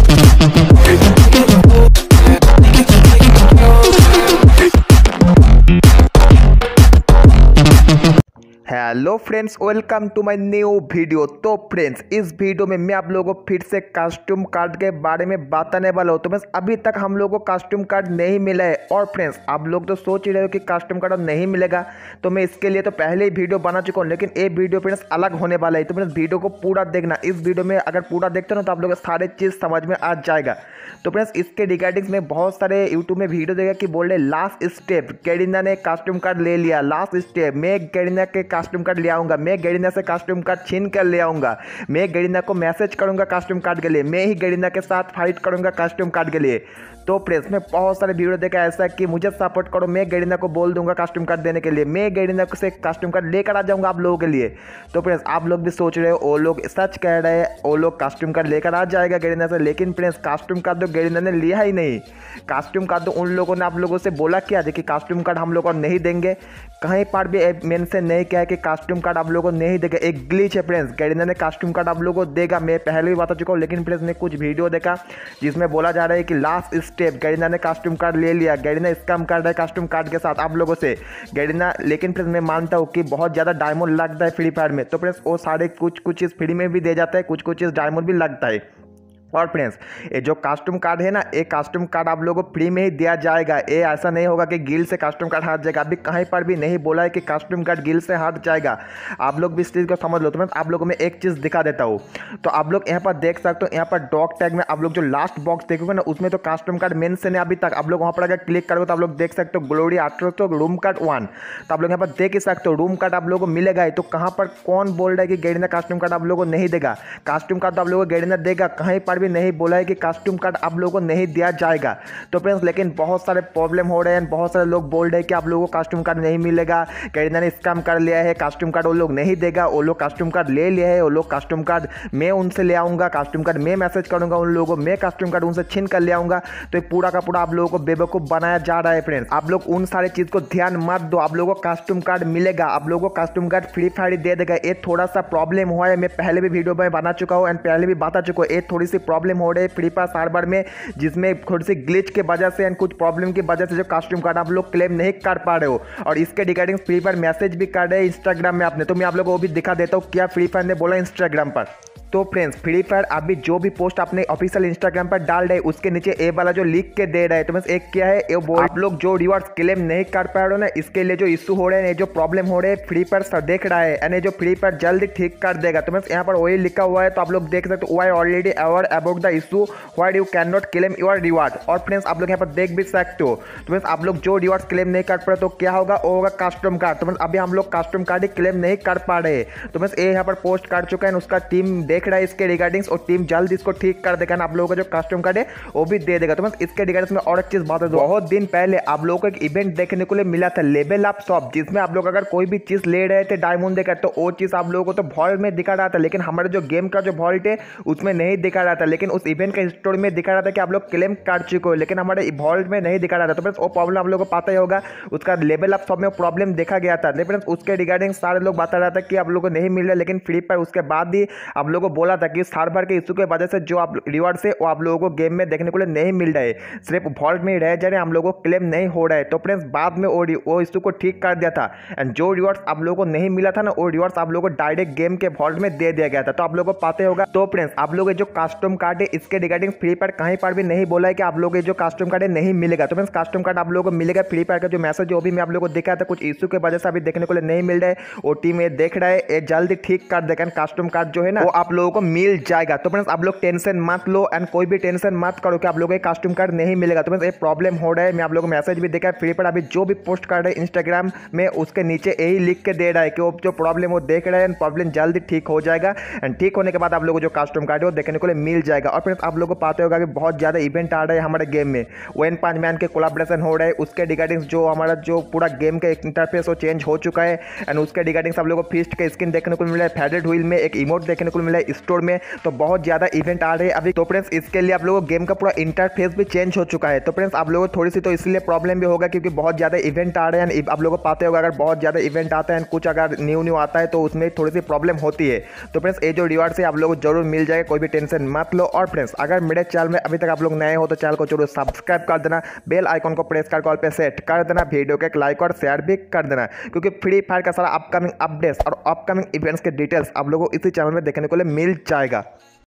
Hello friends, welcome to my new video. तो friends, इस video में मैं आप लोगों को फिर से कॉस्ट्यूम कार्ड के बारे में बताने वाला हूँ। तो बस अभी तक हम लोगों को कॉस्ट्यूम कार्ड नहीं मिला है। और फ्रेंड्स, आप लोग तो सोच ही रहे हो कि कॉस्ट्यूम कार्ड नहीं मिलेगा, तो मैं इसके लिए तो पहले ही वीडियो बना चुका हूँ, लेकिन ये वीडियो फ्रेंड्स अलग होने वाला है। तो फ्रेंड्स, वीडियो को पूरा देखना। इस वीडियो में अगर पूरा देखते हो ना, तो आप लोगों को सारे चीज़ समझ में आ जाएगा। तो फ्रेंड्स, इसके रिगार्डिंग्स में बहुत सारे यूट्यूब में वीडियो देगा कि बोल रहे लास्ट स्टेप गैरीना ने कॉस्ट्यूम कार्ड ले लिया, लास्ट स्टेप मैं गैरीना के कॉस्ट्यूम कार्ड ले आऊँगा, मैं गैरीना से कॉस्ट्यूम कार्ड छीन कर ले आऊँगा, मैं गैरीना को मैसेज करूँगा कॉस्ट्यूम कार्ड के लिए, मैं ही गैरीना के साथ फाइट करूँगा कॉस्ट्यूम कार्ड के लिए। तो प्रेस में बहुत सारे वीडियो देखा ऐसा कि मुझे सपोर्ट करो, मैं गैरीना को बोल दूंगा कॉस्ट्यूम कार्ड देने के लिए, मैं गैरीना से कॉस्ट्यूम कार्ड लेकर आ जाऊंगा आप लोगों के लिए। तो प्रेस, आप लोग भी सोच रहे हो वो लोग सच कह रहे हैं, वो लोग कॉस्ट्यूम कार्ड लेकर आ जाएगा गैरीना से, लेकिन प्रेस कॉस्ट्यूम कार्ड तो गैरीना ने लिया ही नहीं। कॉस्ट्यूम कार्ड तो उन लोगों ने आप लोगों से बोला क्या कि कॉस्ट्यूम कार्ड हम लोग को नहीं देंगे, कहीं पर भी मेंशन नहीं किया है कि कॉस्ट्यूम कार्ड आप लोगों को नहीं देगा। एक ग्लिच है फ्रेंड्स, गैरीना ने कॉस्ट्यूम कार्ड आप लोगों को देगा, मैं पहले भी बता चुका हूँ। लेकिन फ्रेंड्स, ने कुछ वीडियो देखा जिसमें बोला जा रहा है कि लास्ट स्टेप गैरीना ने कॉस्ट्यूम कार्ड ले लिया, गैरीना स्कैम कर रहा है कॉस्ट्यूम कार्ड के साथ आप लोगों से गैरीना। लेकिन फ्रेंड्स, मैं मानता हूँ कि बहुत ज़्यादा डायमंड लगता है फ्री फायर में। तो फ्रेंड्स, वो सारे कुछ चीज़ फ्री में भी दे जाता है, कुछ चीज़ डायमंड भी लगता है। और फ्रेंड्स, ये जो कॉस्ट्यूम कार्ड है ना, ये कॉस्ट्यूम कार्ड आप लोगों को फ्री में ही दिया जाएगा। ये ऐसा नहीं होगा कि गिल्ड से कॉस्ट्यूम कार्ड हट जाएगा। अभी कहीं पर भी नहीं बोला है कि कॉस्ट्यूम कार्ड गिल्ड से हट जाएगा। आप लोग भी इस चीज़ को समझ लो। तो मैं आप लोगों में एक चीज़ दिखा देता हूँ। तो आप लोग यहाँ पर देख सकते हो, यहाँ पर डॉग टैग में आप लोग जो लास्ट बॉक्स देखोगे ना, उसमें तो कॉस्ट्यूम कार्ड मेंशन है अभी तक। आप लोग वहाँ पर अगर क्लिक करोगे तो आप लोग देख सकते हो ग्लोरी आर्टर तो रूम कार्ड 1। तो आप लोग यहाँ पर देख ही सकते हो रूम कार्ड आप लोगों को मिलेगा ही। तो कहाँ पर कौन बोल रहा है कि गैरीना कॉस्ट्यूम कार्ड आप लोगों को नहीं देगा? कॉस्ट्यूम कार्ड तो आप लोगों को गैरीना देगा, कहीं पर भी नहीं बोला है कि कॉस्ट्यूम कार्ड आप लोगों को नहीं दिया जाएगा। तो फ्रेंड्स, लेकिन बहुत सारे प्रॉब्लम हो रहे हैं, बहुत सारे लोग बोल रहे हैं कि आप लोगों को कॉस्ट्यूम कार्ड नहीं मिलेगा, गैरीना ने स्कैम कर लिया है, कॉस्ट्यूम कार्ड वो लोग नहीं देगा, वो लोग कॉस्ट्यूम कार्ड ले लिया है, वो लोग कॉस्ट्यूम कार्ड मैं उनसे ले आऊँगा, कॉस्ट्यूम कार्ड मैं मैसेज करूँगा उन लोगों को, मैं कॉस्ट्यूम कार्ड उनसे छीन कर ले आऊँगा। तो एक पूरा का पूरा आप लोगों को बेवकूफ़ बनाया जा रहा है फ्रेंड्स। आप लोग उन सारे चीज़ को ध्यान मत दो। आप लोगों को कॉस्ट्यूम कार्ड मिलेगा, आप लोगों को कॉस्ट्यूम कार्ड फ्री फायर दे देगा। ये थोड़ा सा प्रॉब्लम हुआ है, मैं पहले भी वीडियो में बना चुका हूँ एंड पहले भी बता चुका हूँ। ये थोड़ी सी प्रॉब्लम हो रही है फ्री फायर सर्वर में, जिसमें थोड़ी सी ग्लिच के वजह से एंड कुछ प्रॉब्लम की वजह से जो कॉस्ट्यूम कार्ड आप लोग क्लेम नहीं कर पा रहे हो। और इसके रिगार्डिंग फ्री फायर मैसेज भी कर रहे हैं इंस्टाग्राम में आपने। तो मैं आप लोगों को भी दिखा देता हूँ क्या फ्री फायर ने बोला इंस्टाग्राम पर। तो फ्रेंड्स, फ्री फायर अभी जो भी पोस्ट आपने ऑफिशियल इंस्टाग्राम पर डाल रहे उसके नीचे ए वाला जो लिख के दे रहा है। तो बस एक क्या है, आप लोग जो रिवॉर्ड्स क्लेम नहीं कर पा रहे हो ना, इसके लिए जो इशू हो रहे हैं, जो प्रॉब्लम हो रहे हैं, फ्री फायर देख रहा है एंड जो फ्री फायर जल्दी ठीक कर देगा। तो बस यहाँ पर वही लिखा हुआ है। तो आप लोग देख सकते हो, why already aware about the issue why you can not claim your reward. और फ्रेंड्स, आप लोग यहाँ पर देख भी सकते हो। तो बस आप लोग जो रिवॉर्ड्स क्लेम नहीं कर पा रहे तो क्या होगा, वो होगा कॉस्ट्यूम कार्ड। तो बस अभी हम लोग कॉस्ट्यूम कार्ड ही क्लेम नहीं कर पा रहे। तो बस ये यहाँ पर पोस्ट कर चुका है, उसका टीम देख रहा है इसके रिगार्डिंग, और टीम जल्द इसको ठीक कर देगा। आप लोगों का जो कॉस्ट्यूम कार्ड है वो भी दे देगा। तो बस इसके रिगार्डिंग में और एक चीज बता दो, बहुत दिन पहले आप लोगों को एक इवेंट देखने को मिला था लेवल अप शॉप, जिसमें आप लोग अगर कोई भी चीज ले रहे थे डायमंड देकर, तो वो चीज आप लोगों को तो वॉल्ट में दिखा रहा था, लेकिन हमारे जो गेम का जो वॉल्ट है उसमें नहीं दिखा रहा था। लेकिन उस इवेंट का स्टोरी में दिखा रहा था कि आप लोग क्लेम कर चुके हो, लेकिन हमारे वॉल्ट में नहीं दिखा रहा था। तो बस वो प्रॉब्लम आप लोगों को पता ही होगा, उसका लेवल अप शॉप में प्रॉब्लम देखा गया था। लेकिन उसके रिगार्डिंग सारे लोग बता रहा था कि आप लोगों को नहीं मिल रहा, लेकिन फ्री फायर उसके बाद ही आप लोगों को बोला था कि सर्वर के इशू के वजह से जो आप रिवॉर्ड से वो आप लोगों को गेम में देखने को नहीं मिल रहा है, सिर्फ वॉल्ट में ही रह जा रहे हैं, हम लोगों को क्लेम नहीं हो रहा है। तो फ्रेंड्स, बाद में वो इशू को ठीक कर दिया था एंड जो रिवॉर्ड्स आप लोगों को नहीं मिला था ना, वो रिवॉर्ड्स आप लोगों को डायरेक्ट गेम के वॉल्ट में दे दिया गया था। तो आप लोगों को पता होगा। तो फ्रेंड्स, आप लोग जो कॉस्ट्यूम कार्ड है इसके रिगार्डिंग फ्री फायर कहीं पर भी नहीं बोला है कि आप लोग जो कॉस्ट्यूम कार्ड है नहीं मिलेगा। तो फ्रेंड्स, कॉस्ट्यूम कार्ड आप लोगों को मिलेगा। फ्री फायर का जो मैसेज वो भी मैं आप लोगों को दिखाया था, कुछ इशू के वजह से अभी देखने को नहीं मिल रहा है, वो टीम ये देख रहा है, ये जल्दी ठीक कर देगा। कॉस्ट्यूम कार्ड जो है ना वो आप लोगों को मिल जाएगा। तो फ्रेंड्स, आप लोग टेंशन मत लो एंड कोई भी टेंशन मत करो कि आप लोगों को कॉस्ट्यूम कार्ड नहीं मिलेगा। तो बस एक प्रॉब्लम हो रहा है, मैं आप लोगों को मैसेज भी देखा है, फ्री फायर अभी जो भी पोस्ट कर रहे हैं इंस्टाग्राम में उसके नीचे यही लिख के दे रहा है कि वो जो प्रॉब्लम वो देख रहे हैं, प्रॉब्लम जल्दी ठीक हो जाएगा एंड ठीक होने के बाद आप लोगों को जो कॉस्ट्यूम कार्ड है वो देखने को मिल जाएगा। और फ्रेंड्स, आप लोगों को पता होगा कि बहुत ज़्यादा इवेंट आ रहा है हमारे गेम में, वन पंच मैन के कोलैबोरेशन हो रहा है, उसके रिगार्डिंग जो हमारा जो पूरा गेम का इंटरफेस वो चेंज हो चुका है एंड उसके रिगार्डिंग आप लोगों को फिस्ट का स्किन देखने को मिला है, फेडेड व्हील में एक इमोट देखने को मिला है, स्टोर में, तो बहुत ज़्यादा इवेंट आ रहे हैं अभी। तो फ्रेंड्स इसके लिए आप लोगों को गेम का पूरा इंटरफेस भी चेंज हो चुका है। तो फ्रेंड्स आप लोगों को थोड़ी सी तो इसलिए प्रॉब्लम भी होगा क्योंकि बहुत ज़्यादा इवेंट आ रहे हैं। आप लोगों को पाते होगा अगर बहुत ज़्यादा इवेंट आता है, कुछ अगर न्यू आता है तो उसमें थोड़ी सी प्रॉब्लम होती है। तो फ्रेंड्स ये जो रिवार्ड से आप लोगों को जरूर मिल जाएगा, कोई भी टेंशन मत लो। और फ्रेंड्स अगर मेरे चैनल में अभी तक आप लोग नए हो तो चैनल को जरूर सब्सक्राइब कर देना, बेल आइकन को प्रेस कर कॉल पे सेट कर देना, वीडियो को एक लाइक और शेयर भी कर देना, क्योंकि फ्री फायर का सारा अपकमिंग अपडेट्स और अपकमिंग इवेंट्स के डिटेल्स आप लोगों को इसी चैनल में देखने को मिल जाएगा।